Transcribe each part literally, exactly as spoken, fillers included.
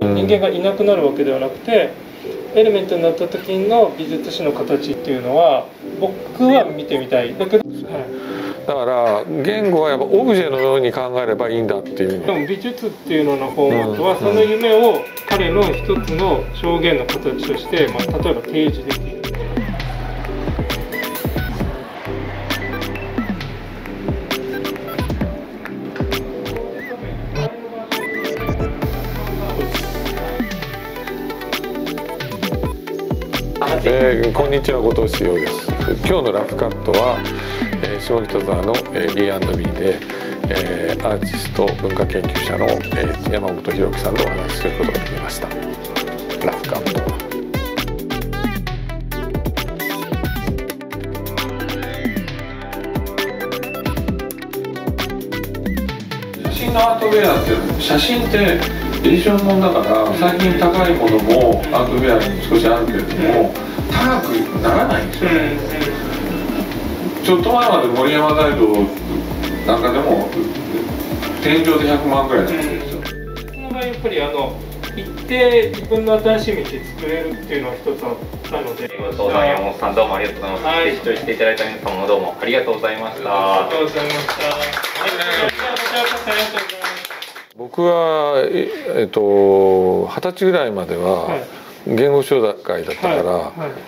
人間がいなくなるわけではなくて、エレメントになった時の美術史の形っていうのは僕は見てみたい。だけど、はい、 だから言語はやっぱオブジェのように考えればいいんだっていう。 でも美術っていうののフォーマットは、その夢を彼の一つの表現の形として、まあ、例えば提示できる。 えー、こんにちは、後藤志陽です。今日のラフカットは、えー、下北沢の ビーアンドビー で、えー、アーティスト文化研究者の、えー、山本博樹さんとお話しすることができました。ラフカット。写真のアートウェアって写真ってエディションもんだから最近高いものもアートウェアに少しあるけれども高くならないんですよね、うん、ちょっと前まで森山大道なんかでも天井でひゃくまんぐらいだったんですよ。 その場合やっぱりあの一定自分の新しい道作れるっていうのは一つあったので、 後藤さん、山本さんどうもありがとうございます。はい、視聴していただいた皆さんもどうもありがとうございました。 ありがとうございました。 僕はえっと二十歳ぐらいまでは言語障害だったから、はいはい、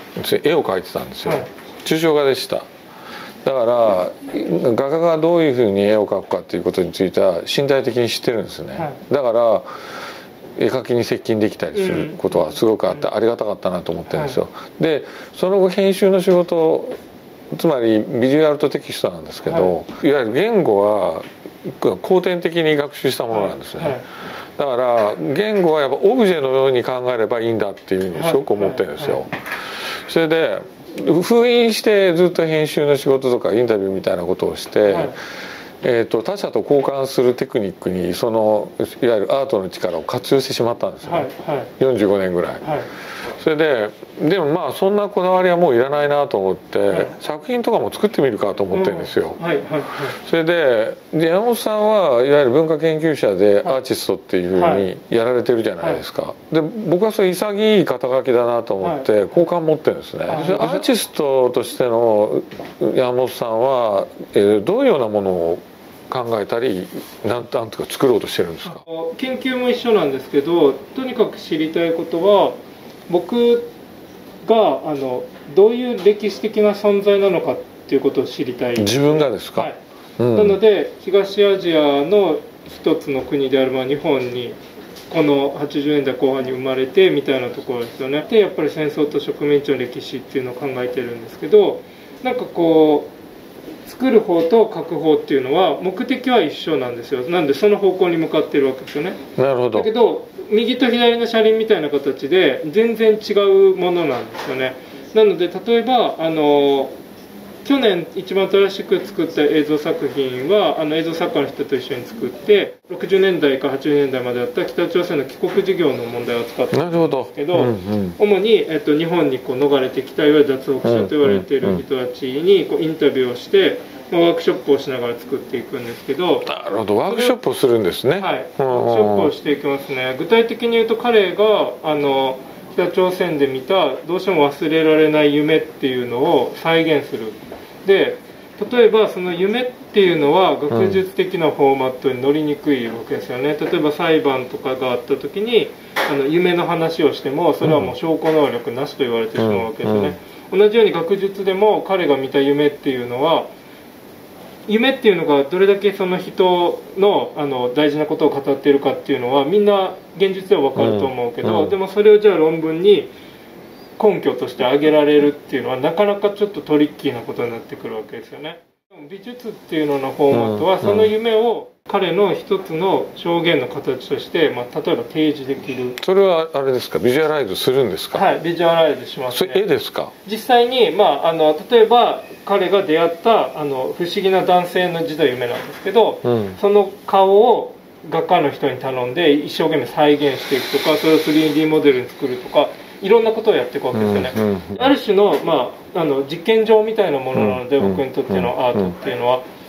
絵を描いてたんですよ、はい、抽象画でした。だから画家がどういうふうに絵を描くかっていうことについては身体的に知ってるんですね、はい、だから絵描きに接近できたりすることはすごくあってありがたかったなと思ってるんですよ、はい、でその後編集の仕事、つまりビジュアルとテキストなんですけど、はい、いわゆる言語は後天的に学習したものなんですね、はいはい、だから言語はやっぱオブジェのように考えればいいんだっていうふうにすごく思ってるんですよ。それで封印してずっと編集の仕事とかインタビューみたいなことをして、はい、えーと他者と交換するテクニックにそのいわゆるアートの力を活用してしまったんですよね、はいはい、よんじゅうごねんぐらい、はい、それででもまあそんなこだわりはもういらないなと思って、はい、作品とかも作ってみるかと思ってるんですよ、はいはいはい、それで山本さんはいわゆる文化研究者でアーティストっていうふうにやられてるじゃないですか、はい、で僕はそれ潔い肩書きだなと思って好感持ってるんですね、はい、アーティストとしての山本さんは、えー、どういうようなものを考えたりなんとか作ろうとしてるんですか？ 研究も一緒なんですけど、とにかく知りたいことは僕があのどういう歴史的な存在なのかっていうことを知りたい。 自分がですか？はい、 うん、なので東アジアの一つの国である、まあ、日本にこのはちじゅうねんだいこう半に生まれてみたいなところですよね。でやっぱり戦争と植民地の歴史っていうのを考えてるんですけど、なんかこう作る方と書く方っていうのは目的は一緒なんですよ。なんでその方向に向かってるわけですよね。 なるほど。 だけど右と左の車輪みたいな形で全然違うものなんですよね。なので例えばあの去年一番新しく作った映像作品はあの映像作家の人と一緒に作ってろくじゅうねんだいからはちじゅうねんだいまであった北朝鮮の帰国事業の問題を扱ってるんですけど、うんうん、主に、えっと、日本にこう逃れてきたいわゆる脱北者と言われている人たちにこうインタビューをして、まあ、ワークショップをしながら作っていくんですけど。 なるほど、ワークショップをするんですね。はい、ワークショップをしていきますね。具体的に言うと彼があの北朝鮮で見たどうしても忘れられない夢っていうのを再現する。で例えばその夢っていうのは学術的なフォーマットに乗りにくいわけですよね。例えば裁判とかがあった時にあの夢の話をしてもそれはもう証拠能力なしと言われてしまうわけですよね。同じように学術でも彼が見た夢っていうのは夢っていうのがどれだけその人 の, あの大事なことを語っているかっていうのはみんな現実では分かると思うけど、でもそれをじゃあ論文に根拠として挙げられるっていうのはなかなかちょっとトリッキーなことになってくるわけですよね。美術っていうののフォーマットはその夢を彼の一つの表現の形として、まあ、例えば提示できる。 それはあれですか、ビジュアライズするんですか？ はい、ビジュアライズしますね。 それ絵ですか？ 実際に、まあ、あの例えば彼が出会ったあの不思議な男性の字の夢なんですけど、うん、その顔を画家の人に頼んで一生懸命再現していくとか、それを スリーディー モデルに作るとかいろんなことをやっていくわけですよね、うんうん、ある種の、まあ、あの実験場みたいなものなので、うん、僕にとってのアートっていうのは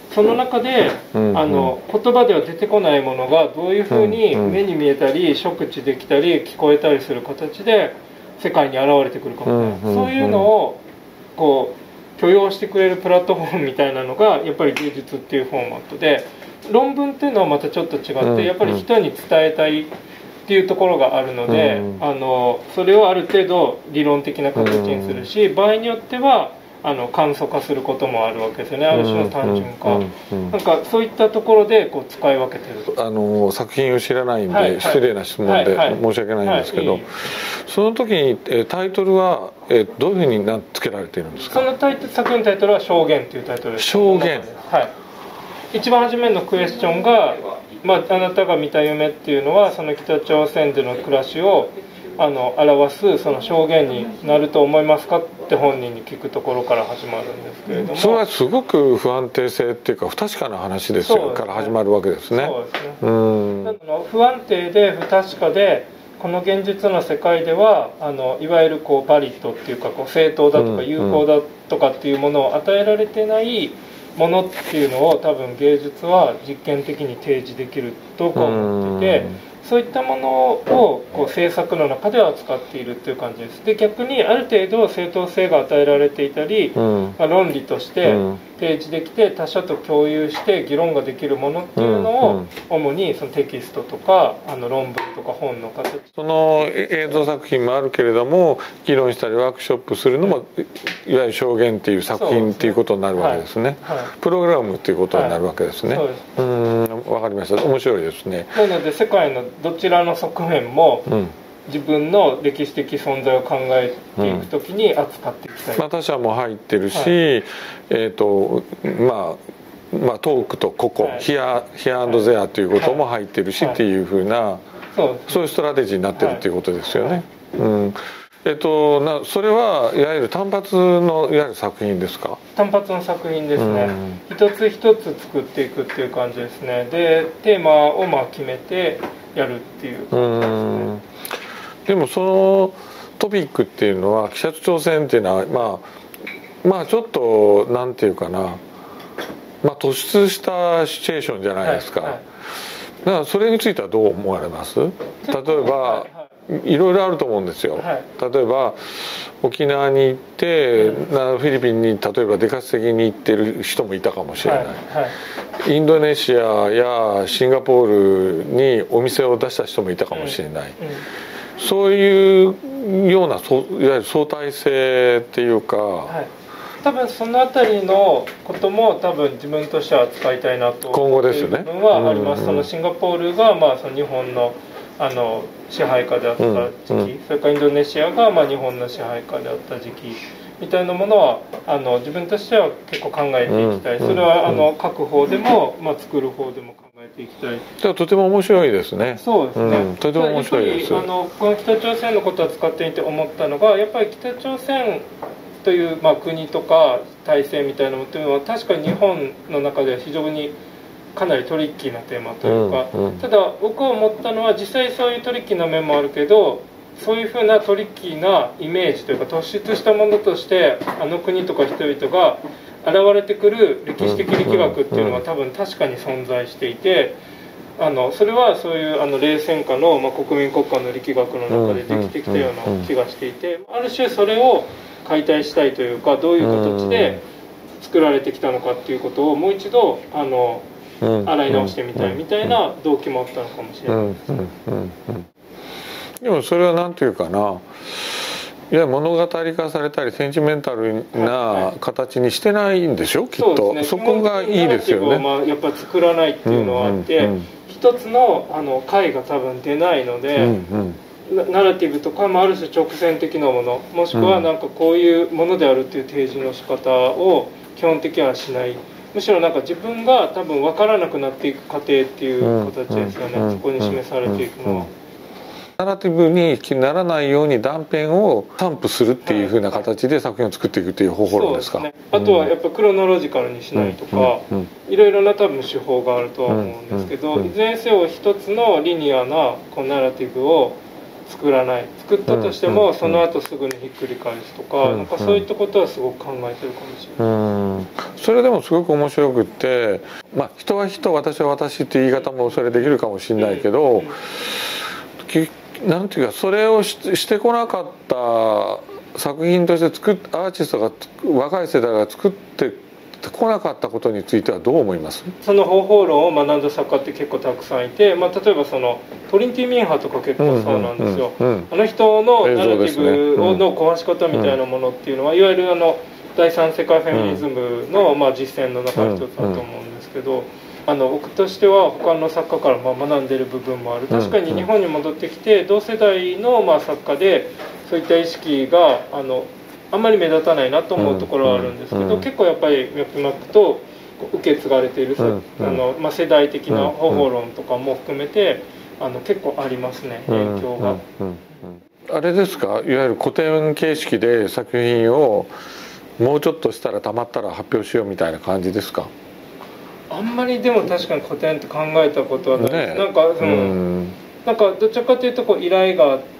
その中で、うんうん、あの言葉では出てこないものがどういうふうに目に見えたり触知できたり聞こえたりする形で世界に現れてくるかもしれない、そういうのをこう許容してくれるプラットフォームみたいなのがやっぱり芸術っていうフォーマットで、論文っていうのはまたちょっと違ってやっぱり人に伝えたいっていうところがあるので、うん、あのそれをある程度理論的な形にするし、場合によってはあの簡素化することもあるわけですよね、ある種の単純化、うんうんうん、なんかそういったところでこう使い分けてる。あの作品を知らないんで、はいはい、失礼な質問で申し訳ないんですけど、はいはい、その時にえタイトルはえどういうふうになつけられているんですか？ そのタイトル、作品のタイトルは「証言」っていうタイトルです。 証言、 はい、一番初めのクエスチョンが、まあ、あなたが見た夢っていうのはその北朝鮮での暮らしをあの表すその証言になると思いますかって本人に聞くところから始まるんですけれども、 それはすごく不安定性っていうか不確かな話ですよ、ね、から始まるわけですね。 そうですね。うん、不安定で不確かでこの現実の世界ではあのいわゆるこうバリットっていうかこう正当だとか有効だとかっていうものを与えられてないものっていうのを多分芸術は実験的に提示できると思っていて、そういったものをこう制作の中では扱っているっていう感じです。で逆にある程度正当性が与えられていたり、うん、まあ、論理として提示できて他者と共有して議論ができるものっていうのを主にそのテキストとかあの論文とか本の形、 その映像作品もあるけれども議論したりワークショップするのもいわゆる証言っていう作品っていうことになるわけですね。はいはい、プログラムっていうことになるわけですね。はい、うん、わかりました。面白いですね。 なので世界のどちらの側面も、うん、自分の歴史的存在を考えていくときに扱っていきたい、うん、 まあ、他者も入ってるし、はい、えーとまあまあ、トークと個々、はい、ヒアヒア&ゼアということも入ってるし、はい、っていうふうな、そうですね、そういうストラテジーになってるっていうことですよね。はい、うん、えっと、なそれはいわゆる単発のいわゆる作品ですか？ 単発の作品ですね。うん、一つ一つ作っていくっていう感じですね。でテーマをまあ決めてやるっていう感じですね。うん、 でもそのトピックっていうのは北朝鮮っていうのはまあまあちょっとなんていうかな、まあ突出したシチュエーションじゃないですか。はいはい、だからそれについてはどう思われます？例えば、はいはい、いろいろあると思うんですよ。はい、例えば沖縄に行って、うん、フィリピンに例えば出稼ぎに行ってる人もいたかもしれない。はいはい、インドネシアやシンガポールにお店を出した人もいたかもしれない。うんうん、そういうようないわゆる相対性っていうか、はい、 多分そのあたりのことも多分自分としては使いたいなと思っている部分はあります。そのシンガポールがまあその日本のあの支配下であった時期、うんうん、それからインドネシアがまあ日本の支配下であった時期みたいなものはあの自分としては結構考えていきたい。それはあの書く方でも、まあ、作る方でも考えていきたい。 じゃあとても面白いですね。 そうですね。 うん、とても面白いです。 あのこの北朝鮮のことを使ってみて思ったのが、やっぱり北朝鮮という、まあ、国とか体制みたいなものというのは確かに日本の中では非常にかなりトリッキーなテーマというか、うんうん、ただ僕は思ったのは実際そういうトリッキーな面もあるけど、そういうふうなトリッキーなイメージというか突出したものとしてあの国とか人々が現れてくる歴史的力学っていうのは多分確かに存在していて、あのそれはそういうあの冷戦下の、まあ、国民国家の力学の中でできてきたような気がしていて、ある種それを解体したいというか、どういう形で作られてきたのかっていうことをもう一度あの洗い直してみたいみたいな動機もあったのかもしれないです。 でもそれは何ていうかな、いわゆる物語化されたりセンチメンタルな形にしてないんでしょ、きっと。そうですね、そこがいいですよね。 まあやっぱ作らないっていうのはあって、うんうんうん、一つのあの回が多分出ないので、うんうん、ナラティブとかもある種直線的なもの、もしくはなんかこういうものであるっていう提示の仕方を基本的にはしない。むしろなんか自分が多分分からなくなっていく過程っていう形ですよね、うんうん、そこに示されていくのは。うんうん、 ナラティブにならないように断片を散布するっていう風な形で作品を作っていくという方法論ですか。 そうですね、あとはやっぱクロノロジカルにしないとか、いろいろな多分手法があるとは思うんですけど、いずれにせよ一つのリニアなこうナラティブを作らない、作ったとしてもその後すぐにひっくり返すとか、なんかそういったことはすごく考えてるかもしれない。 うんそれでもすごく面白くって、まあ、人は人私は私っていう言い方もそれできるかもしれないけど、なんていうかそれを し, してこなかった作品として作っアーティストが若い世代が作ってこなかったことについてはどう思います？ その方法論を学んだ作家って結構たくさんいて、まあ、例えばそのトリンティ・ミンハとか結構そうなんですよ。あの人のナラティブの壊し方みたいなものっていうのは、いわゆるあの第三世界フェミニズムのまあ実践の中の一つだと思うんですけど、あの僕としては他の作家からまあ学んでる部分もある。確かに日本に戻ってきて同世代のまあ作家でそういった意識があのあんまり目立たないなと思うところはあるんですけど、結構やっぱり脈々と受け継がれている、あのまあ、世代的な方法論とかも含めてあの結構ありますね、影響が。 あれですか、いわゆる古典形式で作品をもうちょっとしたらたまったら発表しようみたいな感じですか？ あんまりでも確かに古典って考えたことはないです。 ね、 なんかそのなんかどちらかというとこう依頼があって、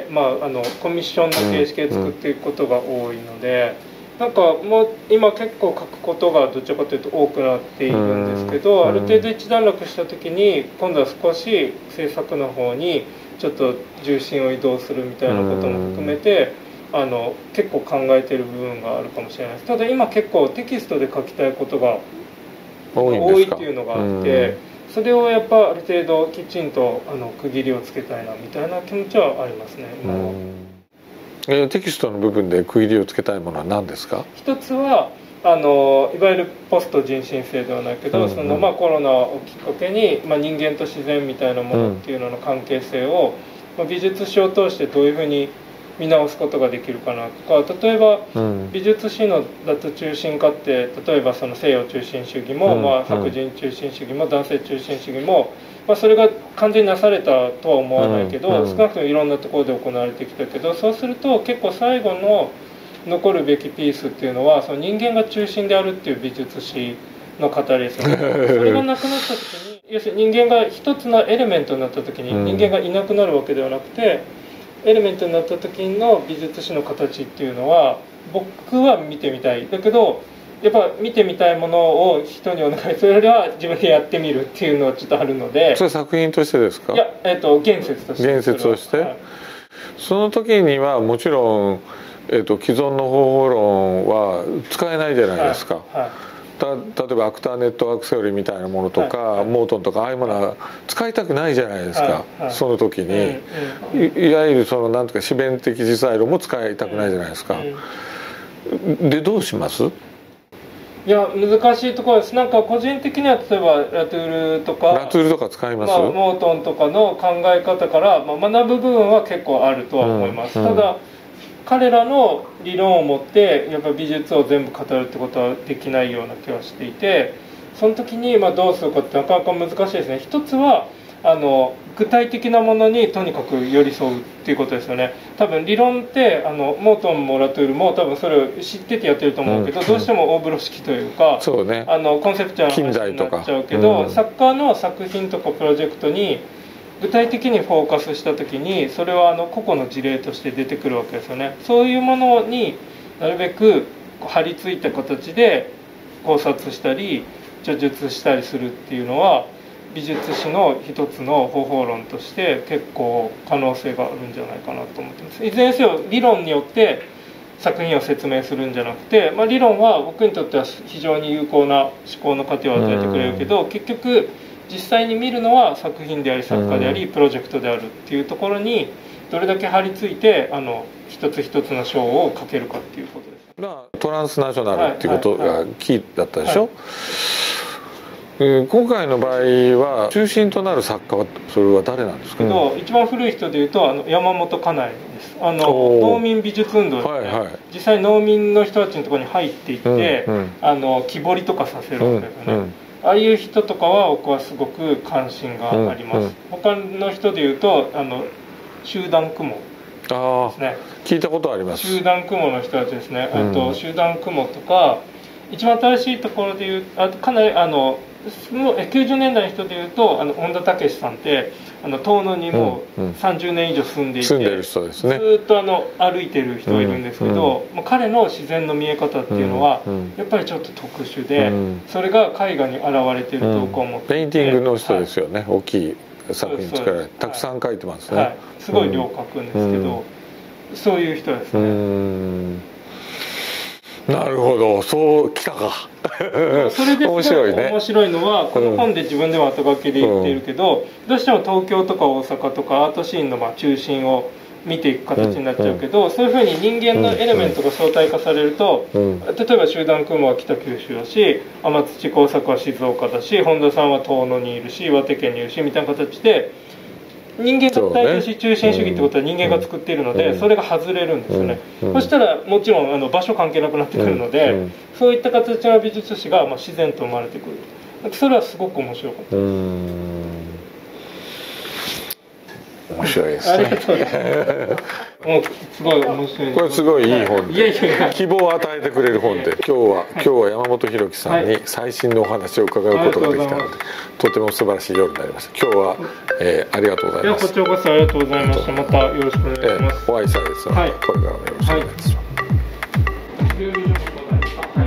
まあ、あのコミッションの形式で作っていくことが多いので、うんうん、なんかもう今結構書くことがどちらかというと多くなっているんですけど、うん、ある程度一段落した時に今度は少し制作の方にちょっと重心を移動するみたいなことも含めて、うん、あの結構考えている部分があるかもしれないです。ただ今結構テキストで書きたいことが多いっていうのがあって。うんそれをやっぱある程度きちんとあの区切りをつけたいなみたいな気持ちはありますね。今はえテキストの部分で区切りをつけたいものは何ですか？ 一つはあのいわゆるポスト人新世ではないけど、うんうん、そのまあ、コロナをきっかけに、まあ、人間と自然みたいなものっていうのの関係性を、うんまあ、美術史を通してどういうふうに見直すことができるかなとか、例えば、うん、美術史の脱中心化って例えばその西洋中心主義も、うんまあ、白人中心主義も男性中心主義も、まあ、それが完全になされたとは思わないけど、うん、少なくともいろんなところで行われてきたけど、そうすると結構最後の残るべきピースっていうのはその人間が中心であるっていう美術史の語りですよね。それがなくなった時に要するに人間が一つのエレメントになった時に人間がいなくなるわけではなくて、エレメントになった時の美術史の形っていうのは僕は見てみたい。だけどやっぱ見てみたいものを人にお願いするよりは自分でやってみるっていうのはちょっとあるので。それ作品としてですか？ いや、えーと、言説として。 言説として、はい、その時にはもちろん、えーと、既存の方法論は使えないじゃないですか。はいはいた例えばアクターネットワークセオリーみたいなものとか、はいはい、モートンとかああいうものは使いたくないじゃないですか、はいはい、その時に、うんうん、い, いわゆるそのなんていうか思弁的実在論も使いたくないじゃないですか、うんうん、でどうします？ いや難しいところです。なんか個人的には例えばラトゥールとかラトゥールとか使います、 まあ、モートンとかの考え方から、まあ、学ぶ部分は結構あるとは思います、うんうん、ただ彼らの理論を持ってやっぱ美術を全部語るってことはできないような気はしていて、その時にまあどうするかってなかなか難しいですね。一つはあの具体的なものにとにかく寄り添うっていうことですよね。多分理論ってあのモートンもラトゥールも多分それを知っててやってると思うけど、うん、どうしても大風呂敷というかそう、ね、 あのコンセプチュアルな話になっちゃうけど、うん、作家の作品とかプロジェクトに具体的にフォーカスした時にそれはあの個々の事例として出てくるわけですよね。そういうものになるべく張り付いた形で考察したり叙述したりするっていうのは美術史の一つの方法論として結構可能性があるんじゃないかなと思ってます。いずれにせよ理論によって作品を説明するんじゃなくて、まあ、理論は僕にとっては非常に有効な思考の糧を与えてくれるけど、結局実際に見るのは作品であり作家でありプロジェクトであるっていうところにどれだけ張り付いてあの一つ一つの章を書けるかっていうことです。 まあ、トランスナショナルっていうことがキーだったでしょ、はいはいはい、今回の場合は中心となる作家はそれは誰なんですか？ けど一番古い人でいうとあの山本家内です。あの農民美術運動で、ねはいはい、実際農民の人たちのところに入っていって、うんうん、あの木彫りとかさせるわけですよね、うんうんああいう人とかは僕はすごく関心があります、うんうん、他の人でいうとあの集団雲ですね。 聞いたことあります。 集団雲の人たちですね、うん、あと集団雲とか一番新しいところでいうあかなりあのもうきゅうじゅうねんだいの人でいうとあの本田武さんってあの遠野にもうさんじゅうねん以上住んでいて、 住んでる人ですね。 ずっとあの歩いてる人がいるんですけど、まあ、彼の自然の見え方っていうのはやっぱりちょっと特殊で、それが絵画に現れてると僕は思っていて、 ペインティングの人ですよね、はい、大きい作品作られてたくさん描いてますね、 はいはい、すごい量描くんですけど、うん、そういう人ですね。うん、 なるほど、そうきたかそれですごい面白いね。面白いのはこの本で自分では後書きで言っているけど、うん、どうしても東京とか大阪とかアートシーンのまあ中心を見ていく形になっちゃうけど、うん、そういうふうに人間のエレメントが相対化されると、うん、例えば集団雲は北九州だし、天土工作は静岡だし、本田さんは遠野にいるし、岩手県にいるしみたいな形で人間が大都市中心主義ってことは人間が作っているので、それが外れるんですよね。そしたらもちろんあの場所関係なくなってくるので、そういった形の美術史がまあ自然と生まれてくる。それはすごく面白かったです。 面白いですね。 ありがとうございます。もうすごい面白い。 これすごいいい本で、 いやいやいや、 希望を与えてくれる本で、今日は、はい、今日は山本博樹さんに最新のお話を伺うことができたので、とても素晴らしい夜になりました。今日は、えー、ありがとうございます。 いや、こちらこそありがとうございました。またよろしくお願いします。 えー、お会いしたいですので、はい、これからもよろしくお願いします。はい。